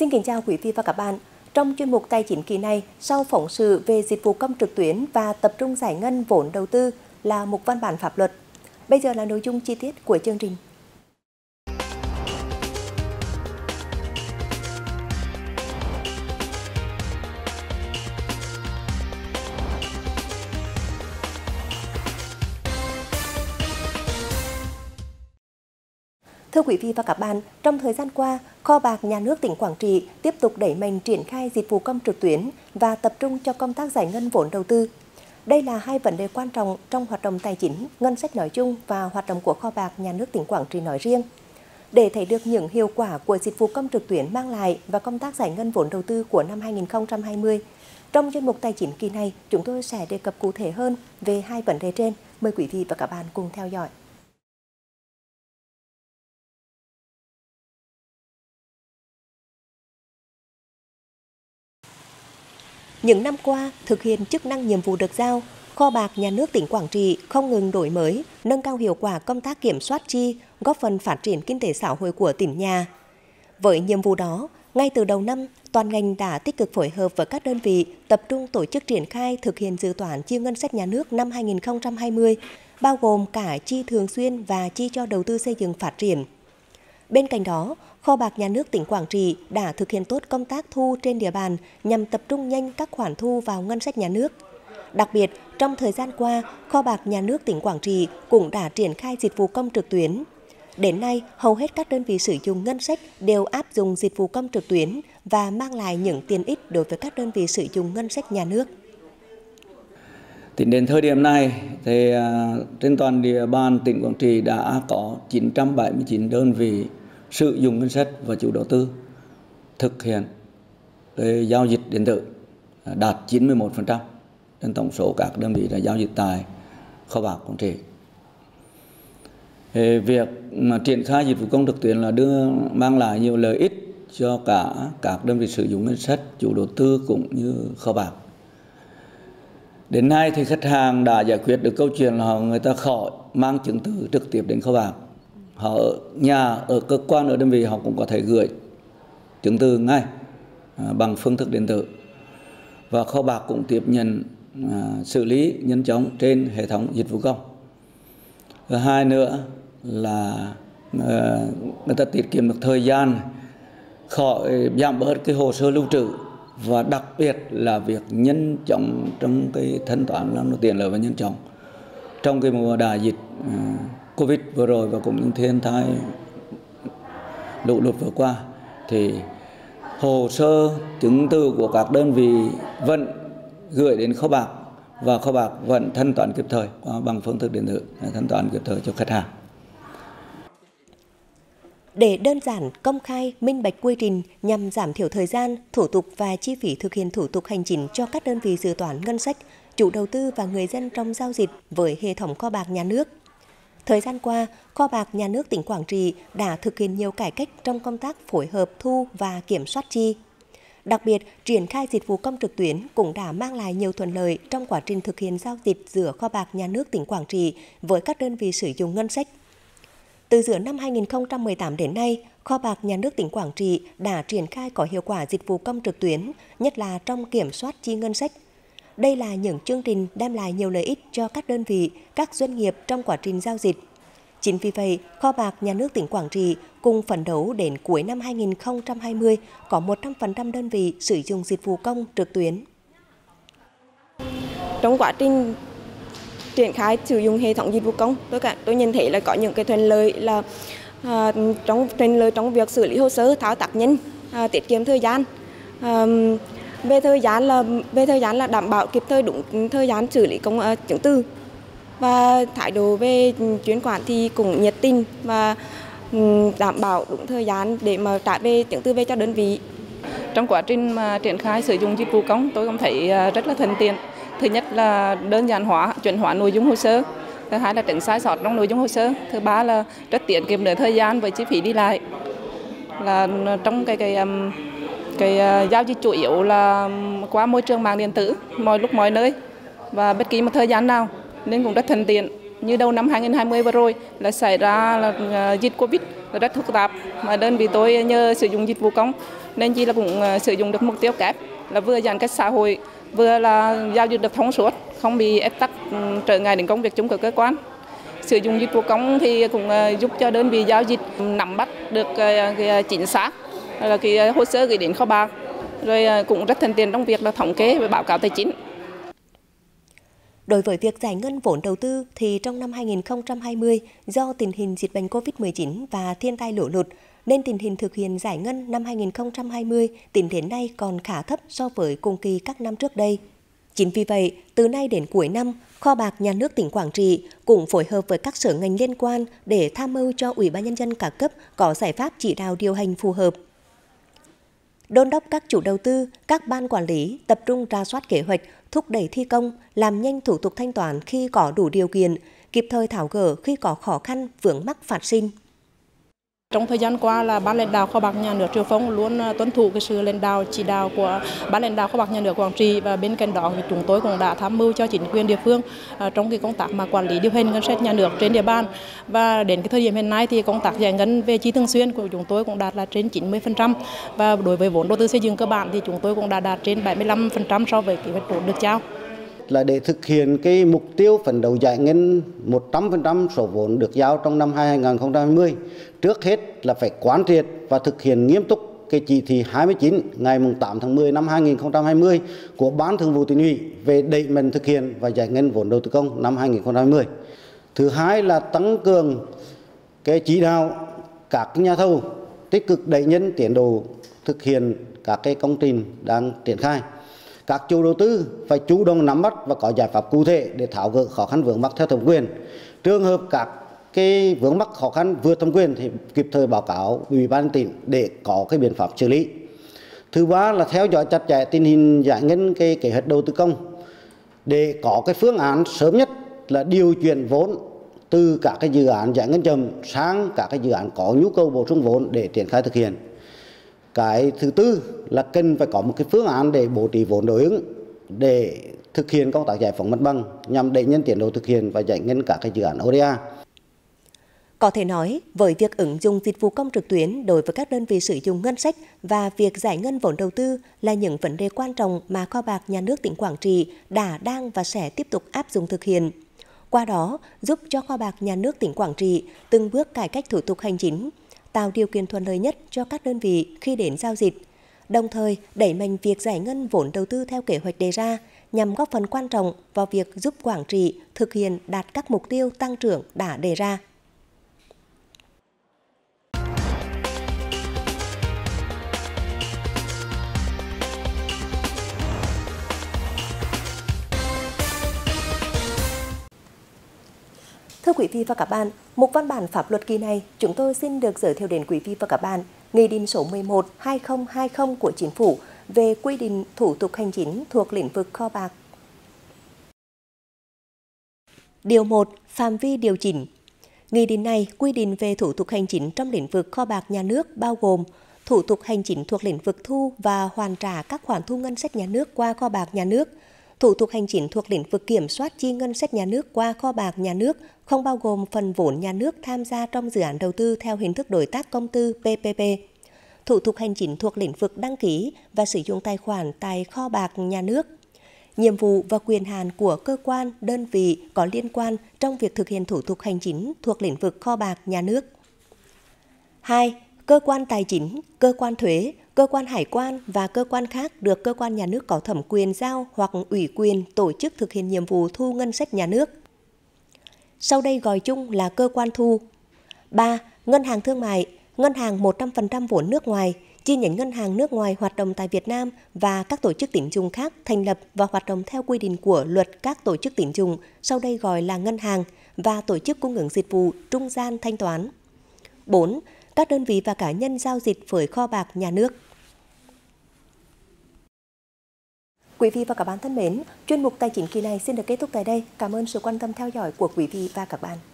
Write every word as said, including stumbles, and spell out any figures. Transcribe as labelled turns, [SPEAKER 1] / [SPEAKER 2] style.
[SPEAKER 1] Xin kính chào quý vị và các bạn. Trong chuyên mục Tài chính kỳ này, sau phóng sự về dịch vụ công trực tuyến và tập trung giải ngân vốn đầu tư là một văn bản pháp luật. Bây giờ là nội dung chi tiết của chương trình. Thưa quý vị và các bạn, trong thời gian qua, Kho bạc Nhà nước tỉnh Quảng Trị tiếp tục đẩy mạnh triển khai dịch vụ công trực tuyến và tập trung cho công tác giải ngân vốn đầu tư. Đây là hai vấn đề quan trọng trong hoạt động tài chính, ngân sách nói chung và hoạt động của Kho bạc Nhà nước tỉnh Quảng Trị nói riêng. Để thấy được những hiệu quả của dịch vụ công trực tuyến mang lại và công tác giải ngân vốn đầu tư của năm hai nghìn không trăm hai mươi, trong chuyên mục Tài chính kỳ này, chúng tôi sẽ đề cập cụ thể hơn về hai vấn đề trên. Mời quý vị và các bạn cùng theo dõi. Những năm qua, thực hiện chức năng nhiệm vụ được giao, Kho bạc Nhà nước tỉnh Quảng Trị không ngừng đổi mới, nâng cao hiệu quả công tác kiểm soát chi, góp phần phát triển kinh tế xã hội của tỉnh nhà. Với nhiệm vụ đó, ngay từ đầu năm, toàn ngành đã tích cực phối hợp với các đơn vị tập trung tổ chức triển khai thực hiện dự toán chi ngân sách nhà nước năm hai nghìn không trăm hai mươi, bao gồm cả chi thường xuyên và chi cho đầu tư xây dựng phát triển. Bên cạnh đó, Kho bạc Nhà nước tỉnh Quảng Trị đã thực hiện tốt công tác thu trên địa bàn nhằm tập trung nhanh các khoản thu vào ngân sách nhà nước. Đặc biệt, trong thời gian qua, Kho bạc Nhà nước tỉnh Quảng Trị cũng đã triển khai dịch vụ công trực tuyến. Đến nay, hầu hết các đơn vị sử dụng ngân sách đều áp dụng dịch vụ công trực tuyến và mang lại những tiện ích đối với các đơn vị sử dụng ngân sách nhà nước.
[SPEAKER 2] Tính đến thời điểm này, thì trên toàn địa bàn tỉnh Quảng Trị đã có chín trăm bảy mươi chín đơn vị sử dụng ngân sách và chủ đầu tư thực hiện cái giao dịch điện tử, đạt chín mươi mốt phần trăm trên tổng số các đơn vị đã giao dịch tại Kho bạc Quảng Trị. Việc mà triển khai dịch vụ công trực tuyến là đưa mang lại nhiều lợi ích cho cả các đơn vị sử dụng ngân sách, chủ đầu tư cũng như Kho bạc. Đến nay thì khách hàng đã giải quyết được câu chuyện là người ta khỏi mang chứng từ trực tiếp đến Kho bạc. Họ ở nhà, ở cơ quan, ở đơn vị họ cũng có thể gửi chứng từ ngay à, bằng phương thức điện tử. Và Kho bạc cũng tiếp nhận à, xử lý nhanh chóng trên hệ thống dịch vụ công. Thứ hai nữa là à, người ta tiết kiệm được thời gian, khỏi giảm bớt cái hồ sơ lưu trữ, và đặc biệt là việc nhanh chóng trong cái thanh toán làm tiền lợi và nhanh chóng. Trong cái mùa đại dịch à, Covid vừa rồi và cũng những thiên tai lũ lụt vừa qua thì hồ sơ chứng từ của các đơn vị vẫn gửi đến Kho bạc và Kho bạc vẫn thanh toán kịp thời bằng phương thức điện tử, thanh toán kịp thời cho khách hàng.
[SPEAKER 1] Để đơn giản, công khai, minh bạch quy trình nhằm giảm thiểu thời gian, thủ tục và chi phí thực hiện thủ tục hành chính cho các đơn vị dự toán ngân sách, chủ đầu tư và người dân trong giao dịch với hệ thống Kho bạc Nhà nước. Thời gian qua, Kho bạc Nhà nước tỉnh Quảng Trị đã thực hiện nhiều cải cách trong công tác phối hợp thu và kiểm soát chi. Đặc biệt, triển khai dịch vụ công trực tuyến cũng đã mang lại nhiều thuận lợi trong quá trình thực hiện giao dịch giữa Kho bạc Nhà nước tỉnh Quảng Trị với các đơn vị sử dụng ngân sách. Từ giữa năm hai nghìn không trăm mười tám đến nay, Kho bạc Nhà nước tỉnh Quảng Trị đã triển khai có hiệu quả dịch vụ công trực tuyến, nhất là trong kiểm soát chi ngân sách. Đây là những chương trình đem lại nhiều lợi ích cho các đơn vị, các doanh nghiệp trong quá trình giao dịch. Chính vì vậy, Kho bạc Nhà nước tỉnh Quảng Trị cùng phấn đấu đến cuối năm hai nghìn không trăm hai mươi có một trăm phần trăm đơn vị sử dụng dịch vụ công trực tuyến.
[SPEAKER 3] Trong quá trình triển khai sử dụng hệ thống dịch vụ công, tôi cả tôi nhìn thấy là có những cái thuận lợi là à, trong thuận lợi trong việc xử lý hồ sơ, thao tác nhanh, à, tiết kiệm thời gian. À, về thời gian là về thời gian là đảm bảo kịp thời đúng thời gian xử lý công uh, chứng từ, và thái độ về chuyển khoản thì cũng nhiệt tình và um, đảm bảo đúng thời gian để mà trả về chứng từ về cho đơn vị.
[SPEAKER 4] Trong quá trình mà triển khai sử dụng dịch vụ công, tôi cũng thấy rất là thuận tiện. Thứ nhất là đơn giản hóa, chuẩn hóa nội dung hồ sơ. Thứ hai là tránh sai sót trong nội dung hồ sơ. Thứ ba là rất tiết kiệm được thời gian với chi phí đi lại. Là trong cái cái um, cái uh, giao dịch chủ yếu là qua môi trường mạng điện tử, mọi lúc mọi nơi và bất kỳ một thời gian nào, nên cũng rất thuận tiện. Như đầu năm hai nghìn không trăm hai mươi vừa rồi là xảy ra là uh, dịch Covid rất phức tạp, mà đơn vị tôi nhờ sử dụng dịch vụ công nên chỉ là cũng sử dụng được mục tiêu kép là vừa giãn cách xã hội, vừa là giao dịch được thông suốt, không bị ép tắc trở ngại đến công việc chung của cơ quan. Sử dụng dịch vụ công thì cũng giúp cho đơn vị giao dịch nắm bắt được cái chính xác là cái hồ sơ gửi đến kho bạc, rồi cũng rất thuận tiện trong việc là thống kê và báo cáo tài chính.
[SPEAKER 1] Đối với việc giải ngân vốn đầu tư thì trong năm hai nghìn không trăm hai mươi, do tình hình dịch bệnh Covid mười chín và thiên tai lũ lụt, nên tình hình thực hiện giải ngân năm hai nghìn không trăm hai mươi tính đến nay còn khá thấp so với cùng kỳ các năm trước đây. Chính vì vậy, từ nay đến cuối năm, Kho bạc Nhà nước tỉnh Quảng Trị cũng phối hợp với các sở ngành liên quan để tham mưu cho Ủy ban Nhân dân các cấp có giải pháp chỉ đạo điều hành phù hợp. Đôn đốc các chủ đầu tư, các ban quản lý tập trung rà soát kế hoạch, thúc đẩy thi công, làm nhanh thủ tục thanh toán khi có đủ điều kiện, kịp thời tháo gỡ khi có khó khăn, vướng mắc phát sinh.
[SPEAKER 5] Trong thời gian qua là ban lãnh đạo Kho bạc Nhà nước Triệu Phong luôn tuân thủ cái sự lãnh đạo chỉ đạo của ban lãnh đạo Kho bạc Nhà nước Quảng Trị, và bên cạnh đó thì chúng tôi cũng đã tham mưu cho chính quyền địa phương trong cái công tác mà quản lý điều hành ngân sách nhà nước trên địa bàn. Và đến cái thời điểm hiện nay thì công tác giải ngân về chi thường xuyên của chúng tôi cũng đạt là trên chín mươi phần trăm, và đối với vốn đầu tư xây dựng cơ bản thì chúng tôi cũng đã đạt trên bảy mươi lăm phần trăm so với kế hoạch vốn được giao.
[SPEAKER 6] Là để thực hiện cái mục tiêu phấn đấu giải ngân một trăm phần trăm số vốn được giao trong năm hai nghìn không trăm hai mươi. Trước hết là phải quán triệt và thực hiện nghiêm túc cái chỉ thị hai mươi chín ngày tám tháng mười năm hai nghìn không trăm hai mươi của Ban Thường vụ Tỉnh ủy về đẩy mạnh thực hiện và giải ngân vốn đầu tư công năm hai nghìn không trăm hai mươi. Thứ hai là tăng cường cái chỉ đạo các nhà thầu tích cực đẩy nhanh tiến độ thực hiện các cái công trình đang triển khai. Các chủ đầu tư phải chủ động nắm bắt và có giải pháp cụ thể để tháo gỡ khó khăn vướng mắc theo thẩm quyền. Trường hợp các cái vướng mắc khó khăn vượt thẩm quyền thì kịp thời báo cáo Ủy ban tỉnh để có cái biện pháp xử lý. Thứ ba là theo dõi chặt chẽ tình hình giải ngân cái kế hoạch đầu tư công để có cái phương án sớm nhất là điều chuyển vốn từ các cái dự án giải ngân chậm sang các cái dự án có nhu cầu bổ sung vốn để triển khai thực hiện. Cái thứ tư là cần phải có một cái phương án để bố trí vốn đối ứng để thực hiện công tác giải phóng mặt bằng nhằm đẩy nhanh tiến độ thực hiện và giải ngân các cái dự án o đê a.
[SPEAKER 1] Có thể nói, với việc ứng dụng dịch vụ công trực tuyến đối với các đơn vị sử dụng ngân sách và việc giải ngân vốn đầu tư là những vấn đề quan trọng mà Kho bạc Nhà nước tỉnh Quảng Trị đã, đang và sẽ tiếp tục áp dụng thực hiện. Qua đó, giúp cho Kho bạc Nhà nước tỉnh Quảng Trị từng bước cải cách thủ tục hành chính, tạo điều kiện thuận lợi nhất cho các đơn vị khi đến giao dịch, đồng thời đẩy mạnh việc giải ngân vốn đầu tư theo kế hoạch đề ra nhằm góp phần quan trọng vào việc giúp Quảng Trị thực hiện đạt các mục tiêu tăng trưởng đã đề ra. Thưa quý vị và các bạn, mục văn bản pháp luật kỳ này, chúng tôi xin được giới thiệu đến quý vị và các bạn Nghị định số mười một trên hai nghìn không trăm hai mươi của Chính phủ về quy định thủ tục hành chính thuộc lĩnh vực kho bạc. Điều một. Phạm vi điều chỉnh. Nghị định này quy định về thủ tục hành chính trong lĩnh vực kho bạc nhà nước bao gồm thủ tục hành chính thuộc lĩnh vực thu và hoàn trả các khoản thu ngân sách nhà nước qua kho bạc nhà nước, thủ tục hành chính thuộc lĩnh vực kiểm soát chi ngân sách nhà nước qua kho bạc nhà nước không bao gồm phần vốn nhà nước tham gia trong dự án đầu tư theo hình thức đối tác công tư pê pê pê, thủ tục hành chính thuộc lĩnh vực đăng ký và sử dụng tài khoản tại kho bạc nhà nước, nhiệm vụ và quyền hạn của cơ quan, đơn vị có liên quan trong việc thực hiện thủ tục hành chính thuộc lĩnh vực kho bạc nhà nước. hai. Cơ quan tài chính, cơ quan thuế, cơ quan hải quan và cơ quan khác được cơ quan nhà nước có thẩm quyền giao hoặc ủy quyền tổ chức thực hiện nhiệm vụ thu ngân sách nhà nước. Sau đây gọi chung là cơ quan thu. ba. Ngân hàng thương mại, ngân hàng một trăm phần trăm vốn nước ngoài, chi nhánh ngân hàng nước ngoài hoạt động tại Việt Nam và các tổ chức tín dụng khác thành lập và hoạt động theo quy định của luật các tổ chức tín dụng, sau đây gọi là ngân hàng, và tổ chức cung ứng dịch vụ trung gian thanh toán. bốn. Các đơn vị và cá nhân giao dịch với kho bạc nhà nước. Quý vị và các bạn thân mến, chuyên mục Tài chính kỳ này xin được kết thúc tại đây. Cảm ơn sự quan tâm theo dõi của quý vị và các bạn.